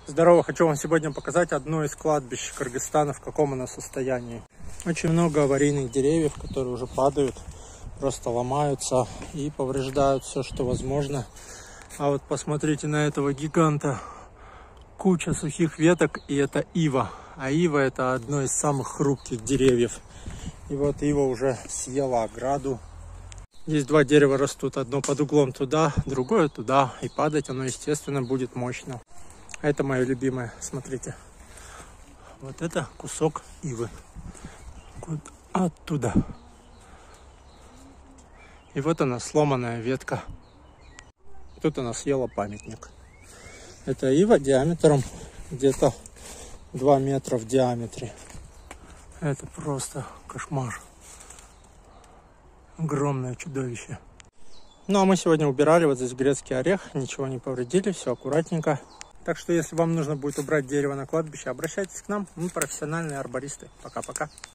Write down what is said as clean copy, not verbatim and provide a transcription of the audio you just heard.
Здорово, хочу вам сегодня показать одно из кладбищ Кыргызстана, в каком оно состоянии. Очень много аварийных деревьев, которые уже падают, просто ломаются и повреждают все, что возможно. А вот посмотрите на этого гиганта. Куча сухих веток, и это ива. А ива — это одно из самых хрупких деревьев. И вот ива уже съела ограду. Здесь два дерева растут, одно под углом туда, другое туда. И падать оно, естественно, будет мощно. А это мое любимое, смотрите. Вот это кусок ивы. Вот оттуда. И вот она, сломанная ветка. Тут она съела памятник. Это ива диаметром где-то 2 метра в диаметре. Это просто кошмар. Огромное чудовище. Ну а мы сегодня убирали вот здесь грецкий орех. Ничего не повредили, все аккуратненько. Так что если вам нужно будет убрать дерево на кладбище, обращайтесь к нам. Мы профессиональные арбористы. Пока-пока.